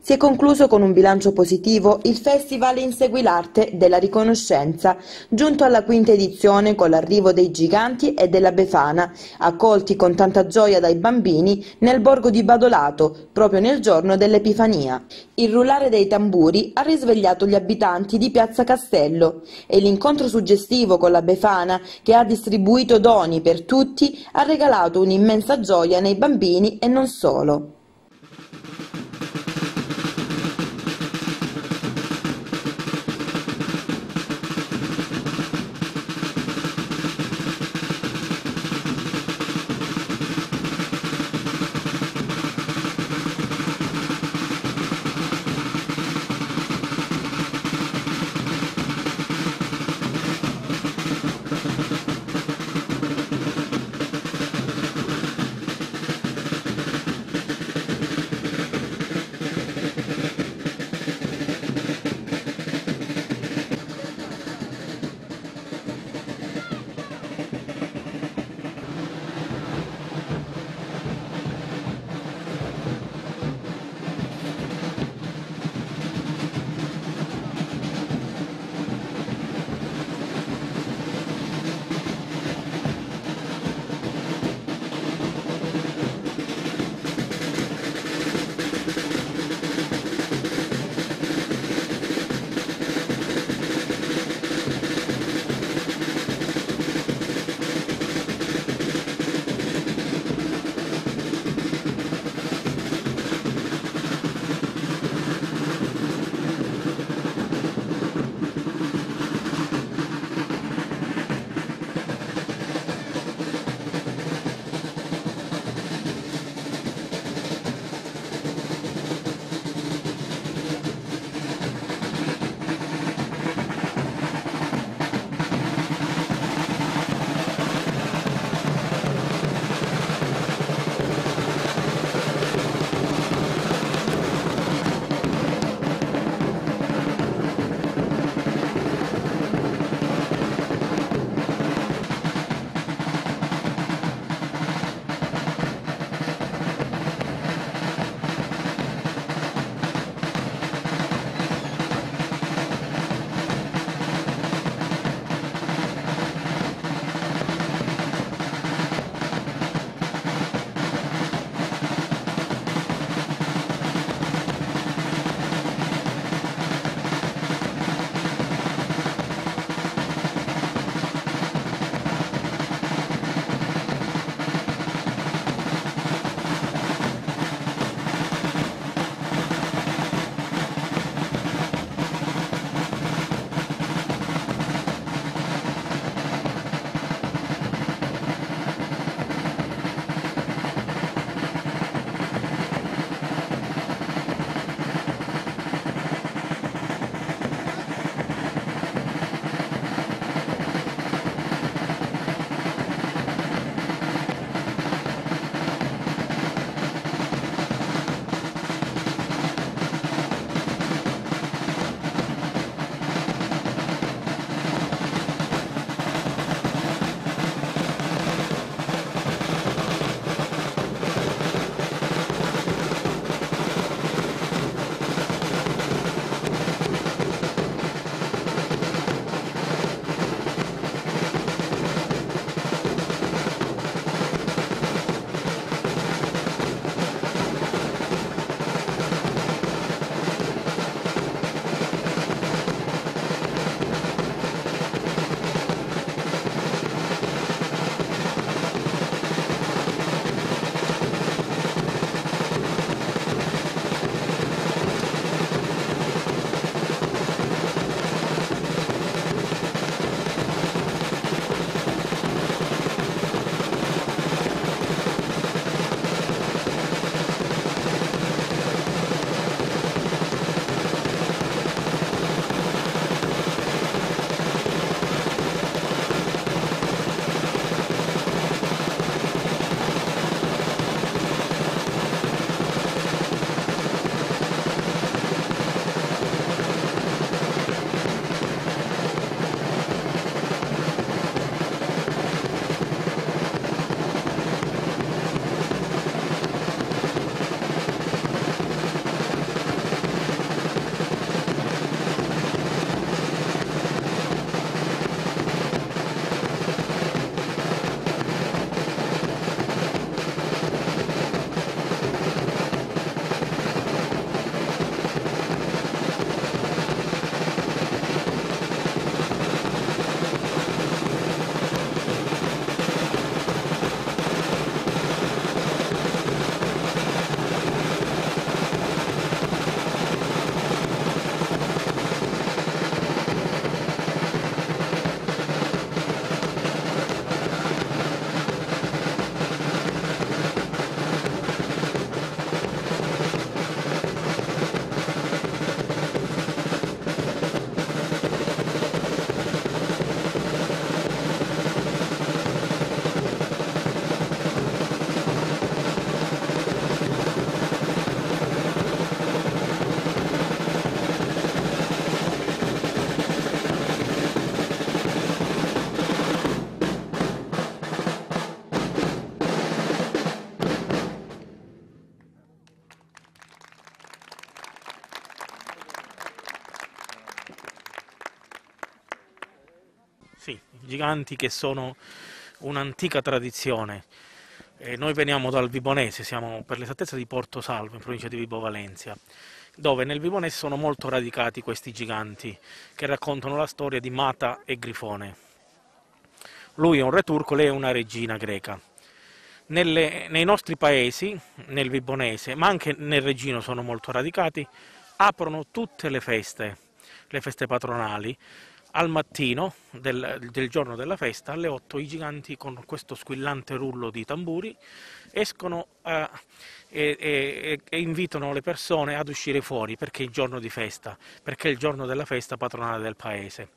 Si è concluso con un bilancio positivo il Festival Insegui l'Arte della Riconoscenza, giunto alla quinta edizione con l'arrivo dei Giganti e della Befana, accolti con tanta gioia dai bambini nel borgo di Badolato, proprio nel giorno dell'Epifania. Il rullare dei tamburi ha risvegliato gli abitanti di Piazza Castello e l'incontro suggestivo con la Befana, che ha distribuito doni per tutti, ha regalato un'immensa gioia nei bambini e non solo. giganti che sono un'antica tradizione. Noi veniamo dal Vibonese, siamo per l'esattezza di Porto Salvo, in provincia di Vibo Valentia, dove nel Vibonese sono molto radicati questi giganti che raccontano la storia di Mata e Grifone. Lui è un re turco, lei è una regina greca. Nei nostri paesi, nel Vibonese, ma anche nel Regino sono molto radicati, aprono tutte le feste patronali. Al mattino del giorno della festa, alle 8, i giganti con questo squillante rullo di tamburi escono e invitano le persone ad uscire fuori perché è il giorno di festa, perché è il giorno della festa patronale del paese.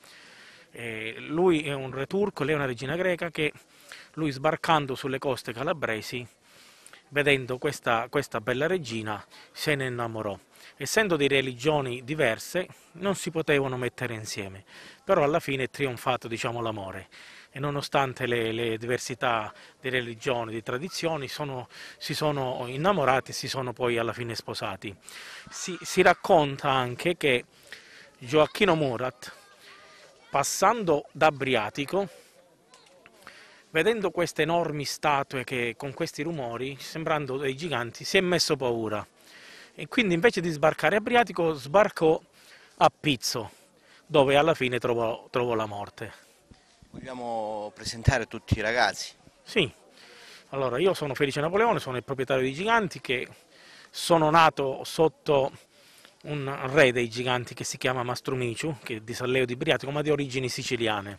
Lui è un re turco, lei è una regina greca che lui sbarcando sulle coste calabresi, vedendo questa bella regina, se ne innamorò. Essendo di religioni diverse, non si potevano mettere insieme, però alla fine è trionfato, diciamo, l'amore. E nonostante le diversità di religioni, di tradizioni, si sono innamorati e si sono poi alla fine sposati. Si racconta anche che Gioacchino Murat, passando da Briatico, vedendo queste enormi statue che con questi rumori, sembrando dei giganti, si è messo paura. E quindi invece di sbarcare a Briatico sbarcò a Pizzo, dove alla fine trovò la morte. Vogliamo presentare tutti i ragazzi? Sì, allora io sono Felice Napoleone, sono il proprietario di Giganti, che sono nato sotto un re dei giganti che si chiama Mastrumiciu, che è di Salleo di Briatico, ma di origini siciliane,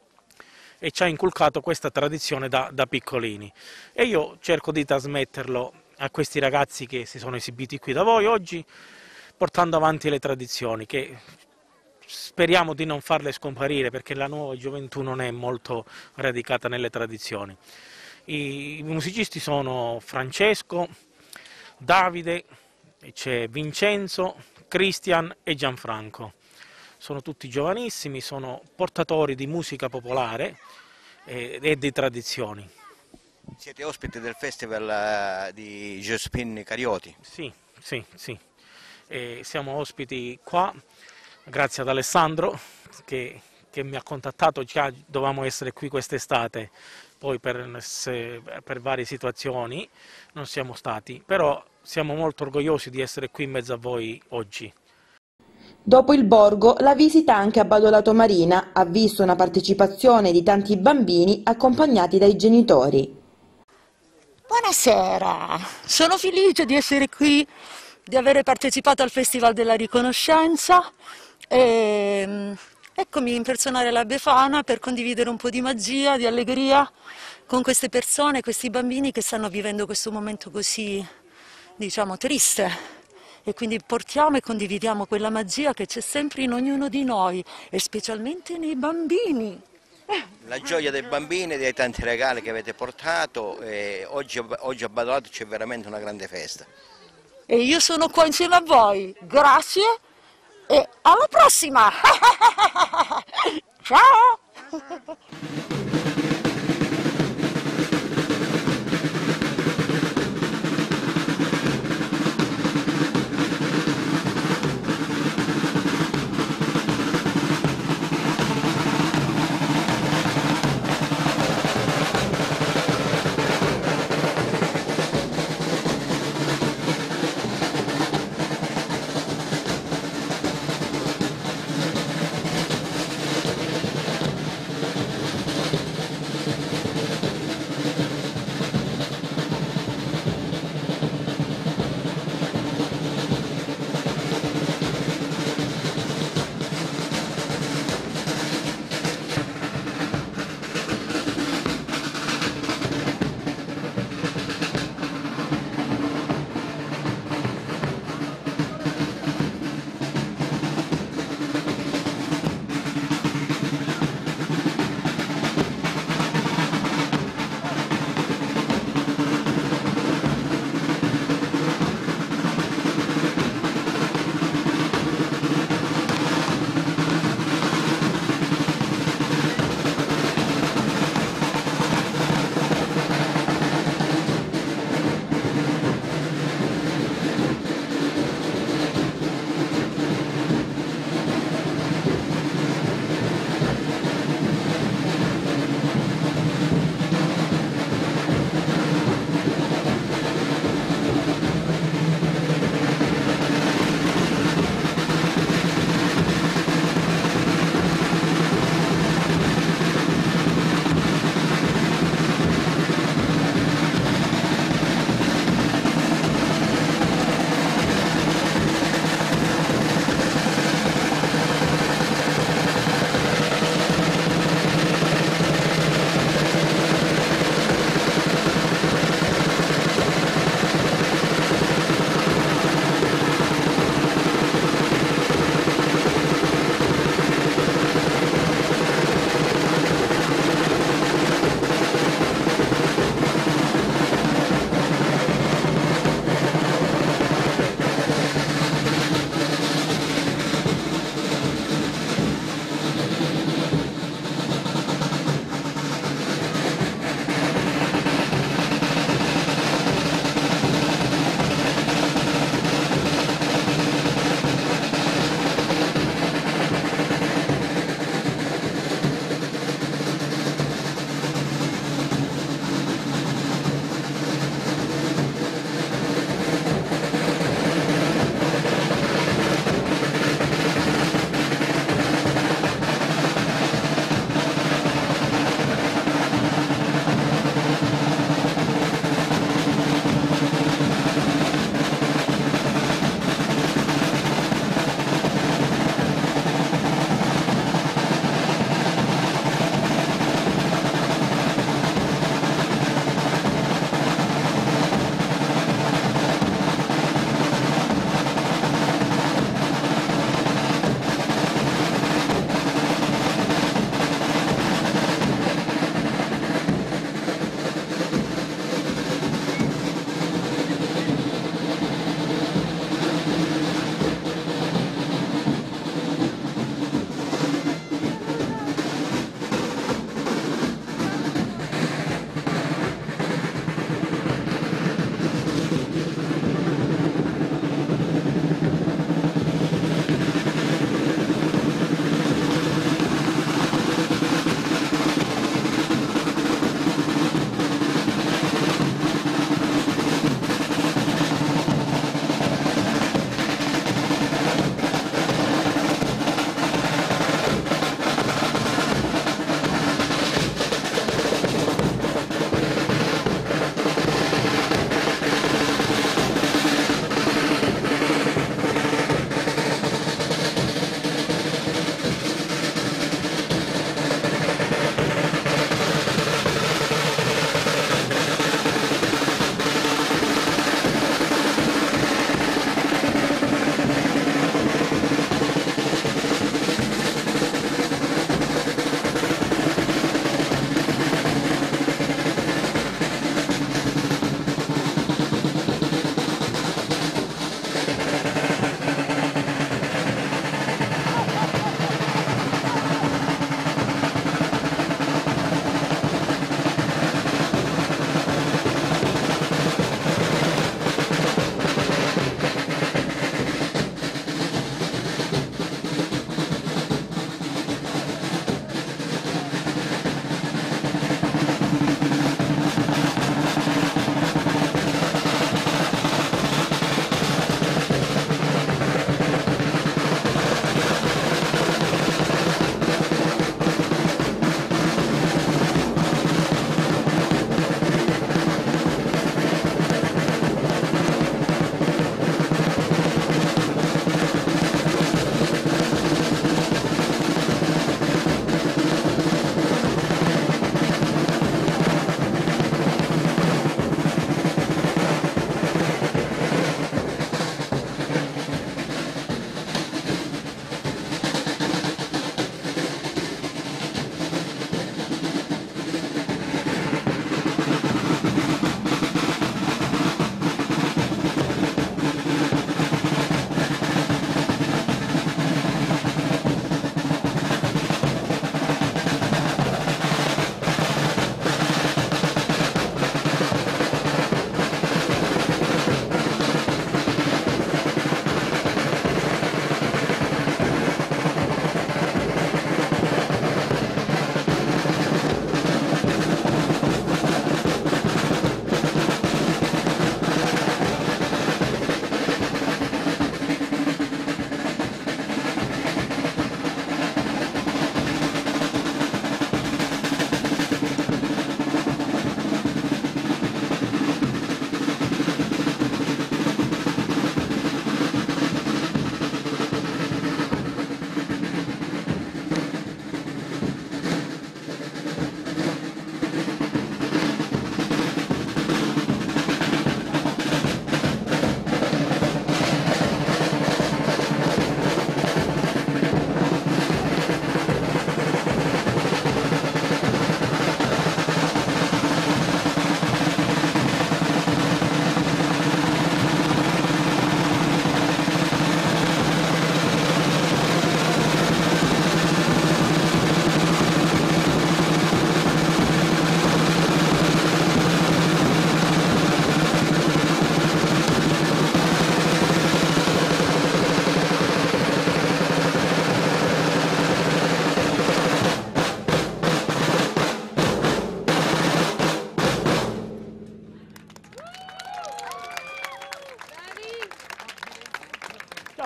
e ci ha inculcato questa tradizione da piccolini. E io cerco di trasmetterlo a questi ragazzi che si sono esibiti qui da voi oggi, portando avanti le tradizioni, che speriamo di non farle scomparire, perché la nuova gioventù non è molto radicata nelle tradizioni. I musicisti sono Francesco, Davide, c'è Vincenzo, Cristian e Gianfranco. Sono tutti giovanissimi, sono portatori di musica popolare e di tradizioni. Siete ospite del festival di Jospin Carioti? Sì, sì, sì. Siamo ospiti qua, grazie ad Alessandro che mi ha contattato, già dovevamo essere qui quest'estate, poi per varie situazioni non siamo stati, però siamo molto orgogliosi di essere qui in mezzo a voi oggi. Dopo il borgo, la visita anche a Badolato Marina ha visto una partecipazione di tanti bambini accompagnati dai genitori. Buonasera, sono felice di essere qui, di aver partecipato al Festival della Riconoscenza e eccomi impersonare la Befana per condividere un po' di magia, di allegria con queste persone, questi bambini che stanno vivendo questo momento così, diciamo, triste. E quindi portiamo e condividiamo quella magia che c'è sempre in ognuno di noi e specialmente nei bambini. La gioia dei bambini e dei tanti regali che avete portato, e oggi a Badolato c'è veramente una grande festa. E io sono qua insieme a voi, grazie e alla prossima! Ciao!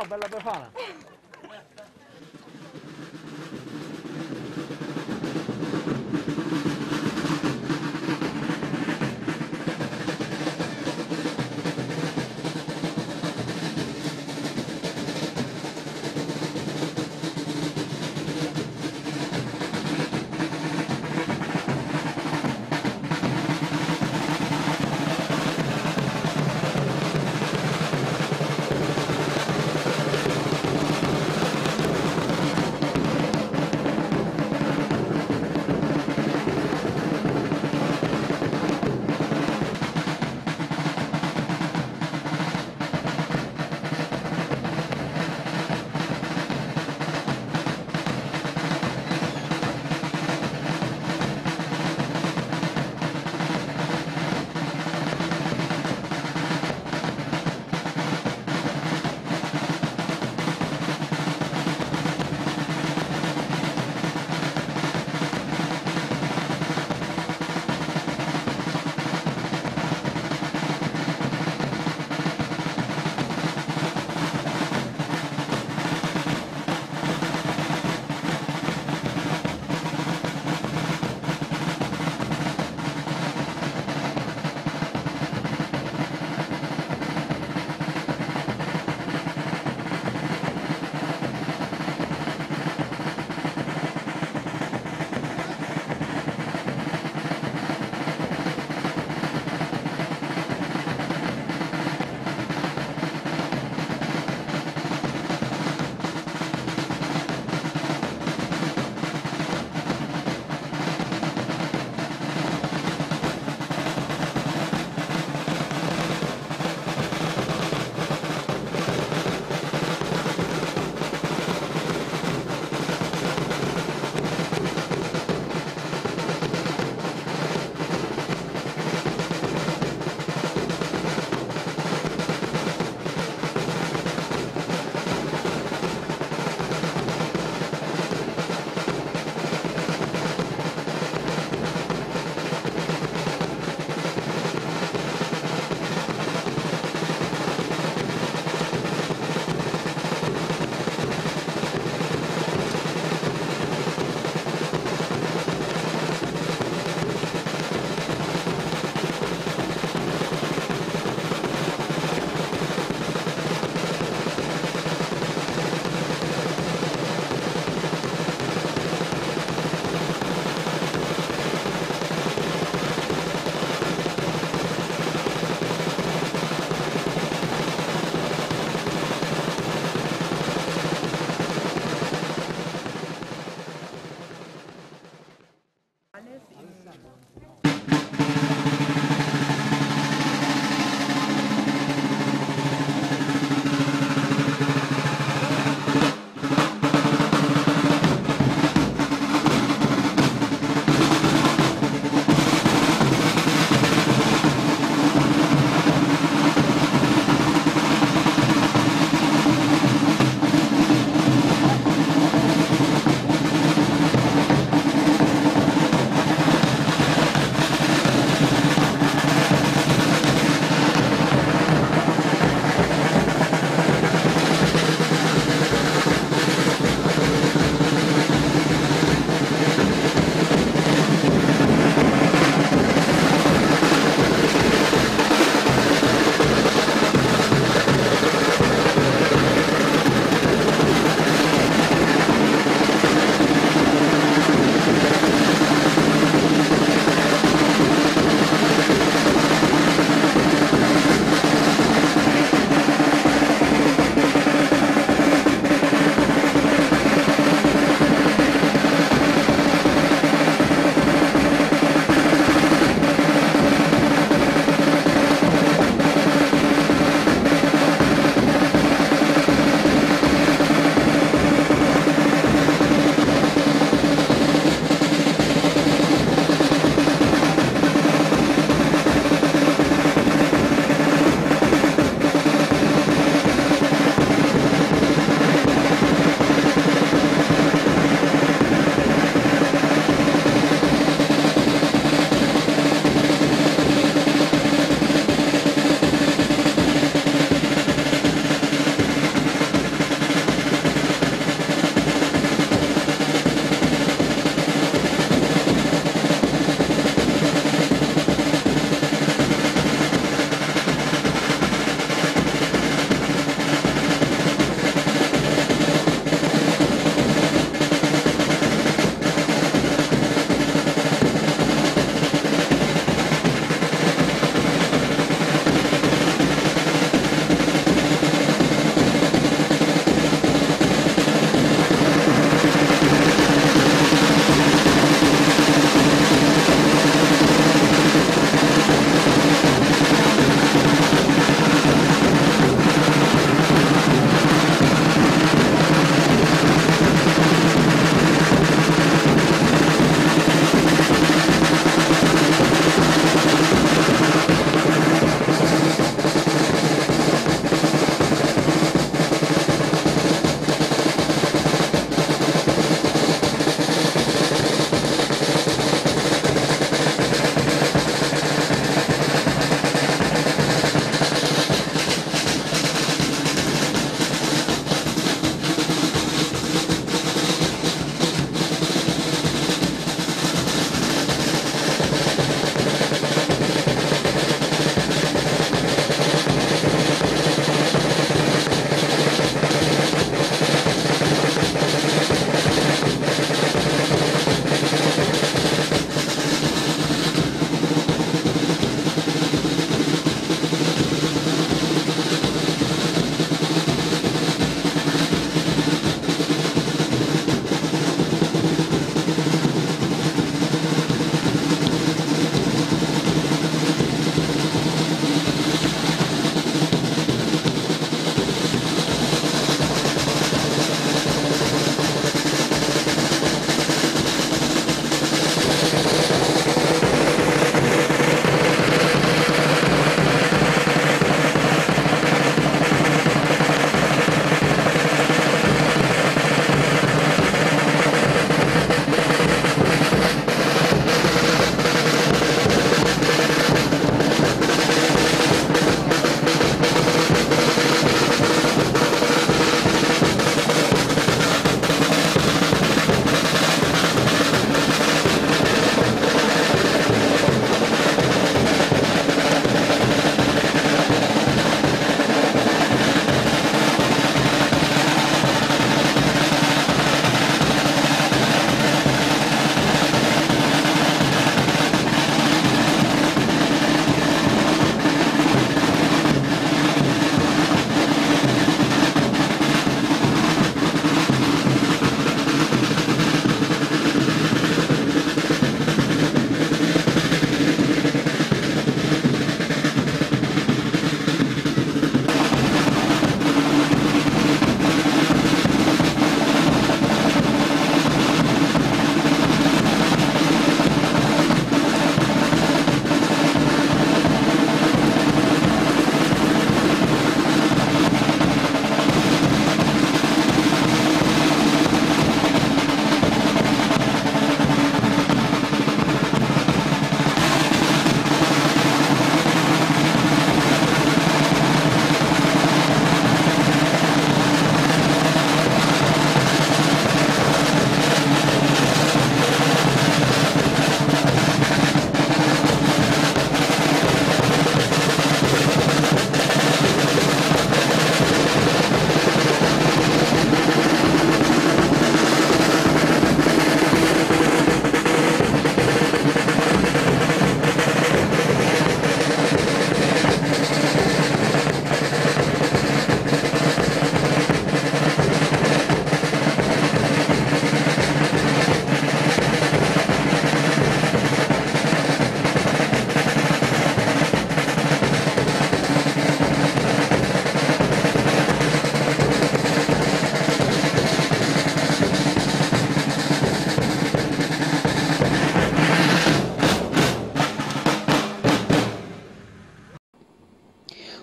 Ciao, bella Befana.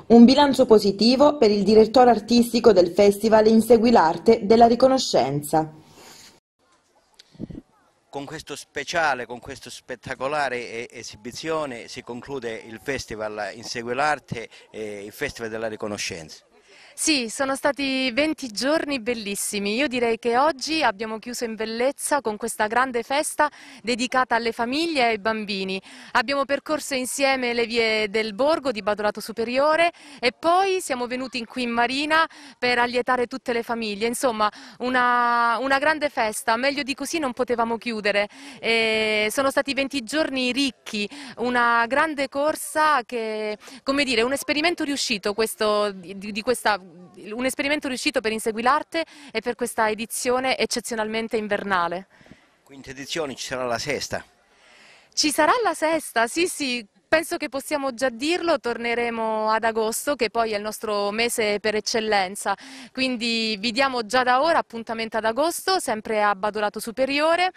Un bilancio positivo per il direttore artistico del festival Insegui l'arte della riconoscenza. Con questo speciale, con questa spettacolare esibizione si conclude il festival Insegui l'arte, il festival della riconoscenza. Sì, sono stati 20 giorni bellissimi. Io direi che oggi abbiamo chiuso in bellezza con questa grande festa dedicata alle famiglie e ai bambini. Abbiamo percorso insieme le vie del borgo di Badolato Superiore e poi siamo venuti qui in Marina per allietare tutte le famiglie. Insomma, una grande festa, meglio di così non potevamo chiudere. Sono stati 20 giorni ricchi, una grande corsa che, come dire, un esperimento riuscito un esperimento riuscito per Insegui l'arte e per questa edizione eccezionalmente invernale. Quinta edizione, ci sarà la sesta. Ci sarà la sesta, sì, penso che possiamo già dirlo, torneremo ad agosto, che poi è il nostro mese per eccellenza, quindi vi diamo già da ora appuntamento ad agosto, sempre a Badolato Superiore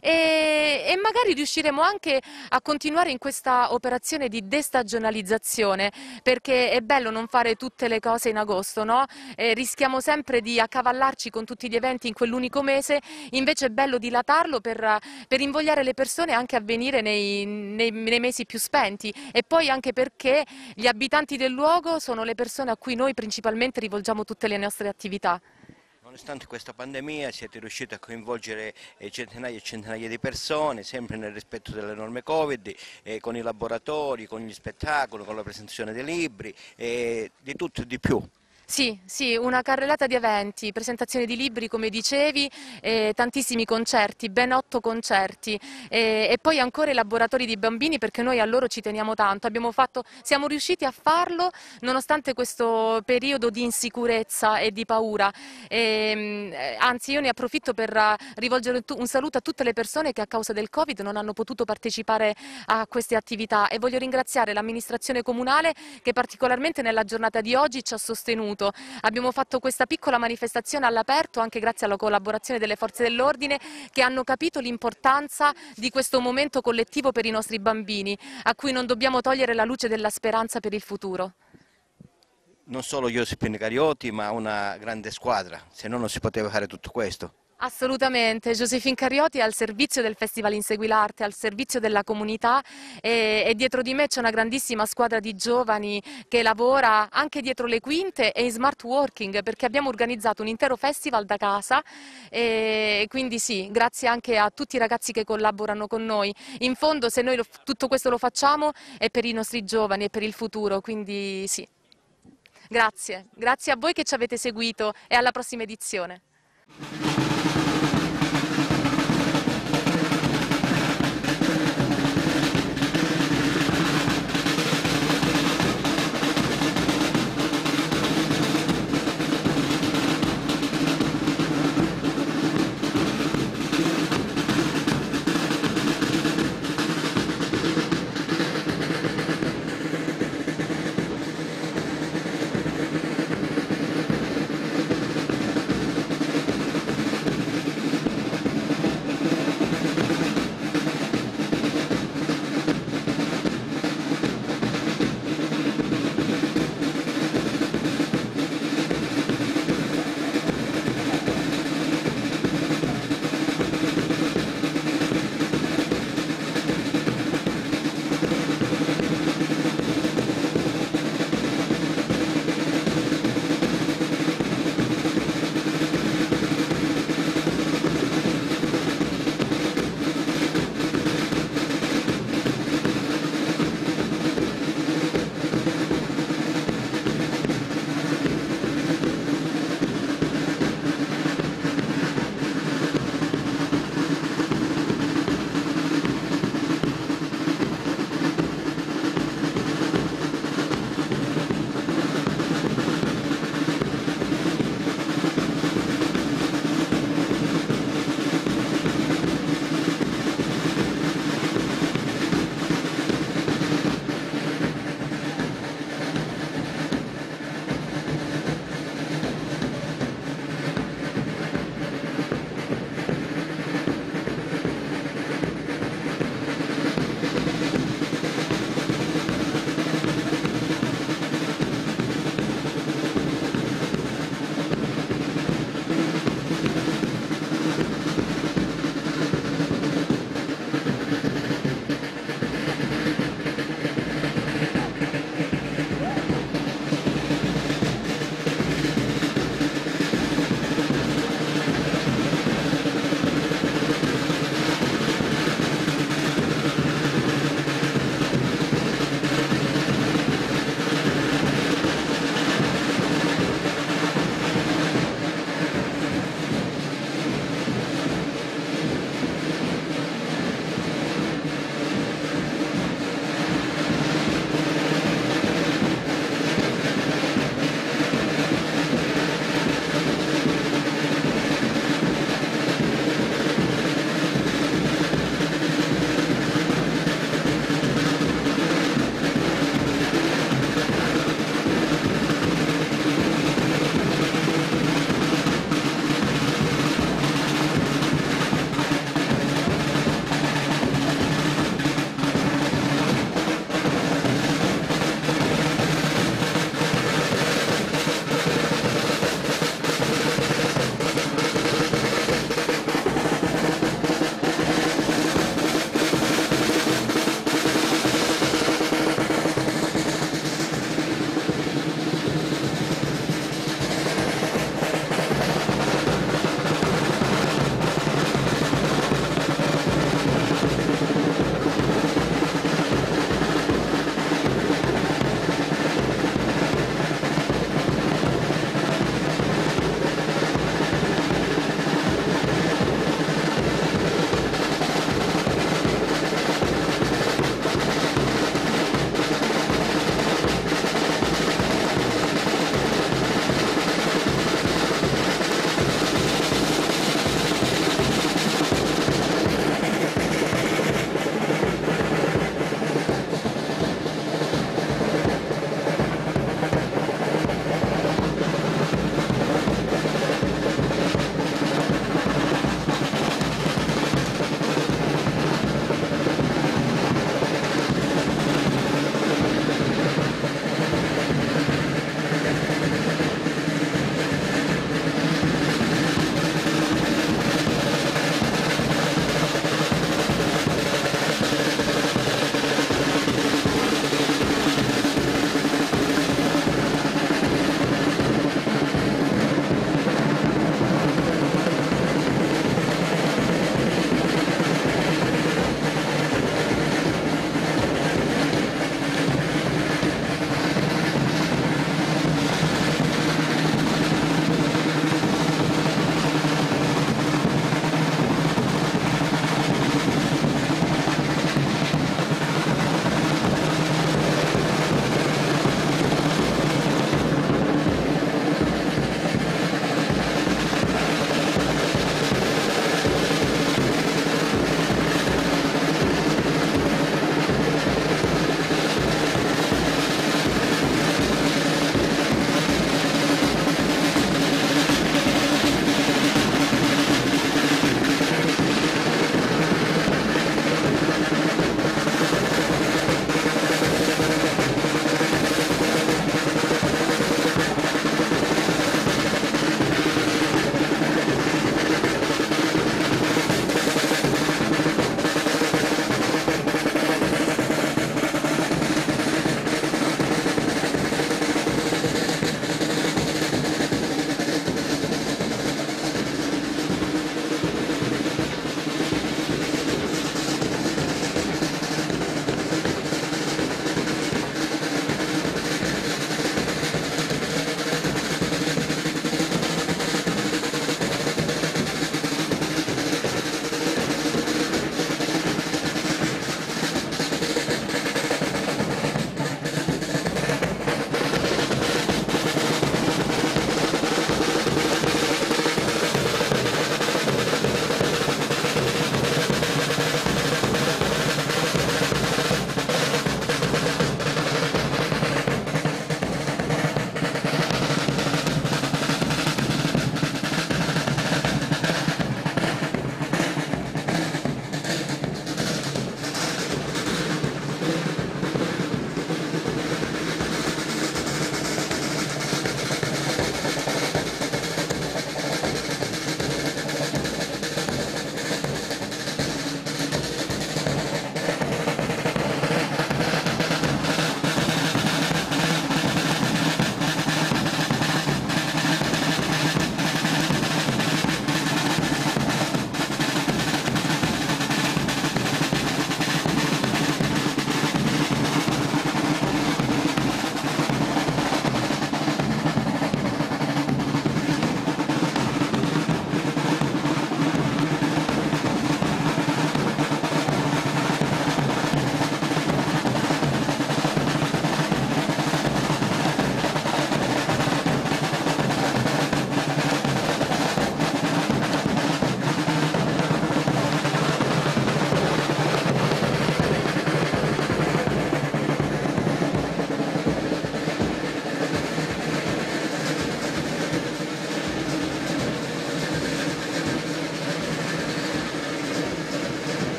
e magari riusciremo anche a continuare in questa operazione di destagionalizzazione, perché è bello non fare tutte le cose in agosto, no? Rischiamo sempre di accavallarci con tutti gli eventi in quell'unico mese, invece è bello dilatarlo per invogliare le persone anche a venire nei mesi più spenti. E poi anche perché gli abitanti del luogo sono le persone a cui noi principalmente rivolgiamo tutte le nostre attività. Nonostante questa pandemia siete riusciti a coinvolgere centinaia e centinaia di persone, sempre nel rispetto delle norme Covid, con i laboratori, con gli spettacoli, con la presentazione dei libri, di tutto e di più. Sì, una carrellata di eventi, presentazioni di libri come dicevi, tantissimi concerti, ben 8 concerti e poi ancora i laboratori di bambini perché noi a loro ci teniamo tanto. Siamo riusciti a farlo nonostante questo periodo di insicurezza e di paura. Anzi, io ne approfitto per rivolgere un saluto a tutte le persone che a causa del Covid non hanno potuto partecipare a queste attività e voglio ringraziare l'amministrazione comunale che particolarmente nella giornata di oggi ci ha sostenuto. Abbiamo fatto questa piccola manifestazione all'aperto anche grazie alla collaborazione delle forze dell'ordine che hanno capito l'importanza di questo momento collettivo per i nostri bambini, a cui non dobbiamo togliere la luce della speranza per il futuro. Non solo Josephine Carioti, ma una grande squadra, se no non si poteva fare tutto questo. Assolutamente, Josephine Carioti è al servizio del Festival Insegui l'arte, al servizio della comunità e dietro di me c'è una grandissima squadra di giovani che lavora anche dietro le quinte e in smart working perché abbiamo organizzato un intero festival da casa e quindi sì, grazie anche a tutti i ragazzi che collaborano con noi. In fondo se noi tutto questo lo facciamo è per i nostri giovani e per il futuro, quindi sì. Grazie a voi che ci avete seguito e alla prossima edizione.